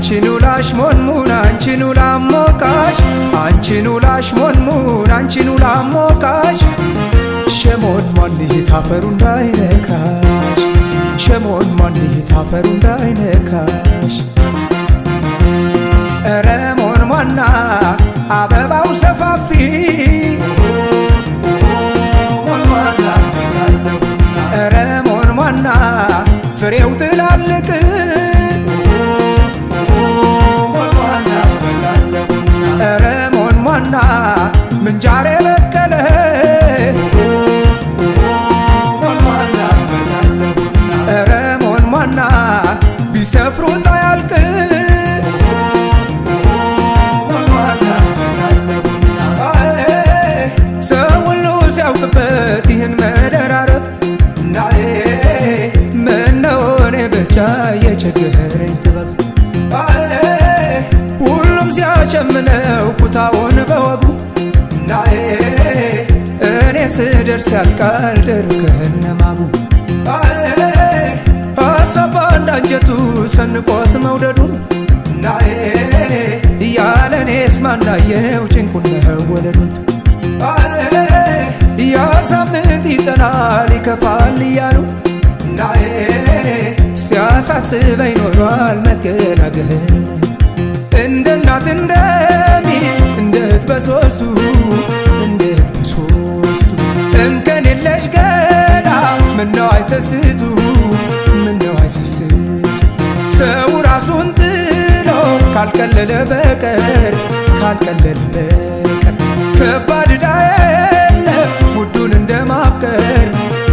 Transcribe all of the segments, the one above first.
አንቺኑ ላሽሞንሙን አንቺኑ ላሞቃሽ አንቺኑ ላሽሞንሙን አንቺኑ ላሞቃሽ ሸሞን ማንሂት አፈሩ እንዳይነካሽ ሸሞን ማንሂት አፈሩ እንዳይነካሽ ረሞን ማና አበባው ሰፋፊ ረሞን ማና ፍሬው ትላልቅ ረሞን ማና ምንጃሬ በቀለ ረሞን ማና ቢሰፍሩት አያልቅ ሰው ሁሉ ሲያውቅበት ይህን መደራረብ ምነው እኔ ብቻ የቸገረኝ ጥበብ ሁሉም ሲያሸምነው ኩታውን በወጉ እኔ ስደርስ ያልቃል ደርከነ ማጉ ሀሳብ አንዳንጀቱ ሰንቆት መውደዱን ያለኔስ ማናየው ጭንቁን መወለዱን ያሳምት ይጸናል ይከፋል እያሉ ሲያሳስበኝ ኖሯል መገላገል እንደ እናት እንደ ሚስት እንዴት በሶስቱ እንከን የለሽ ገላ ምነው አይሰስቱ ምነው አይሰስቱ ሰው ራሱን ጥሎ ካልቀለለ በቀር ከባድ ዕዳ የለም ውዱን እንደማፍቀር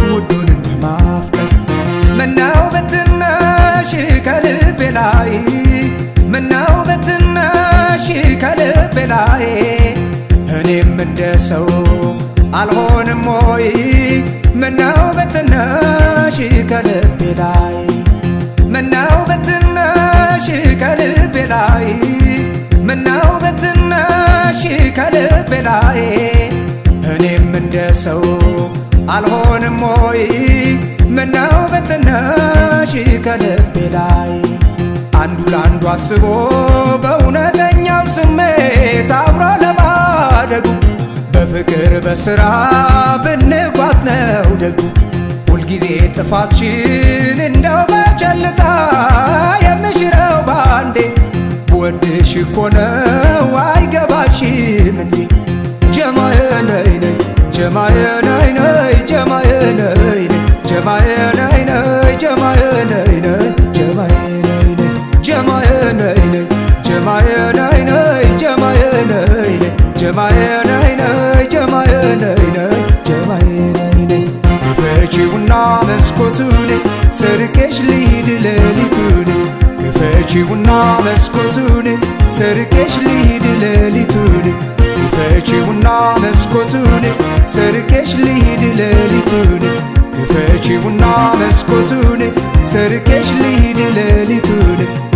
ምነው በትናሽ ከልቤ ላይ ምነው በትናሽ ከልቤ ላይ እኔም እንደ ሰው አልሆንም ወይ ምነው በትናሽ ከልቤ ላይ ምነው በትናሽ ከልቤ ላይ ምነው በትናሽ ከልቤ ላይ እኔም እንደ ሰው አልሆንም ወይ ምነው በትናሽ ከልቤ ላይ አንዱ ለአንዱ አስቦ በእውነተኛው ስሜት አብሮ ለማደጉ በፍቅር በሥራ ብንጓዝ ነው ደጉ ሁልጊዜ ጥፋትሽን እንደው በቸልታ የምሽረው ባንዴ ወድሽ እኮ ነው አይገባሽም እንዴ ጀማዬ ነይ ነይ ጀማዬ ነይ ነይ ጀማዬ ነይ ነይ ጀማዬ ነይ ነይ ጀማዬ ነይ ነይ ጀማዬ ነይ ነይ ጀማዬ ነይ ነይ ጀማዬ ነይ ነይ ጀማዬ ነይ ነይ ጀማዬ ነይ ነይ ጀማዬ ነይ ነይ ጀማዬ ነይ ነይ ክፈቺውና መስኮቱን ሰርቄሽ ልሂድ ሌሊቱን ክፈቺውና መስኮቱን ሰርቄሽ ልሂድ ሌሊቱን ክፈቺውና መስኮቱን ሰርቄሽ ልሂድ ሌሊቱን ክፈቺውና መስኮቱን ሰርቄሽ ልሂድ ሌሊቱን